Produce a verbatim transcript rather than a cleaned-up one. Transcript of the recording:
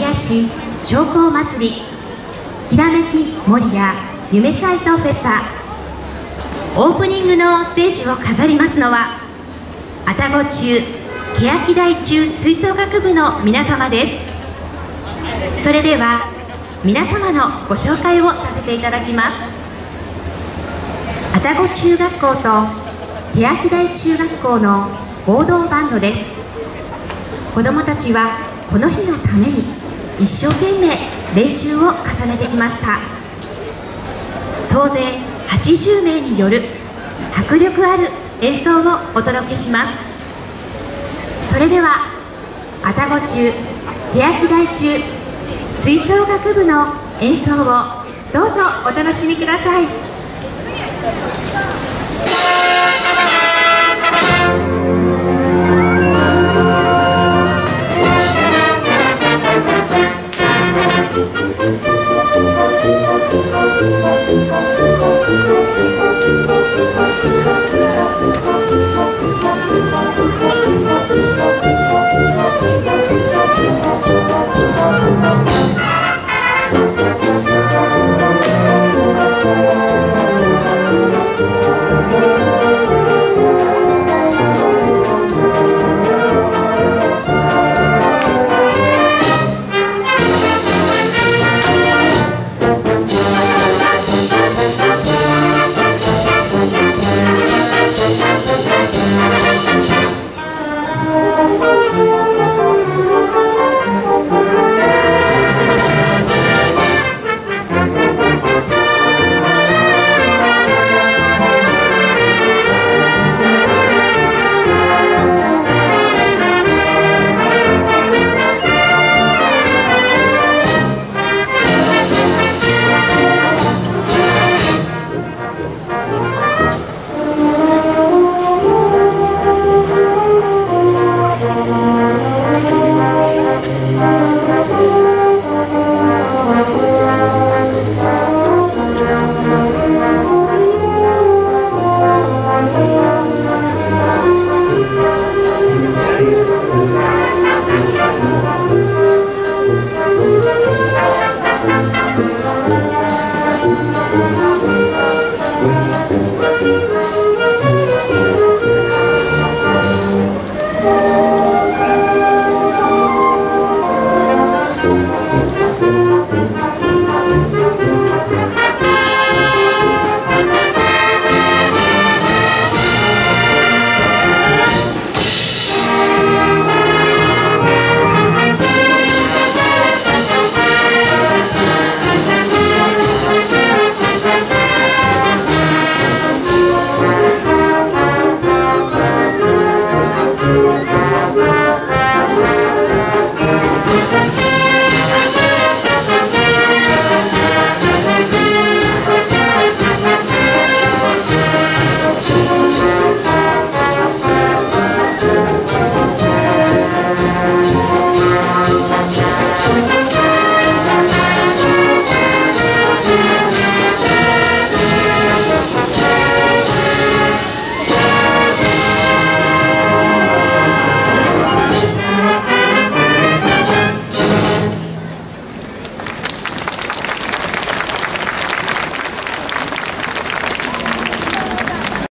谷市商工祭りきらめき守谷夢サイトフェスタ、オープニングのステージを飾りますのは愛宕中欅台中吹奏楽部の皆様です。それでは皆様のご紹介をさせていただきます。愛宕中学校と欅台中学校の合同バンドです。子どもたちはこの日のために一生懸命練習を重ねてきました。総勢はちじゅうめいによる迫力ある演奏をお届けします。それでは愛宕中欅台中吹奏楽部の演奏をどうぞお楽しみください。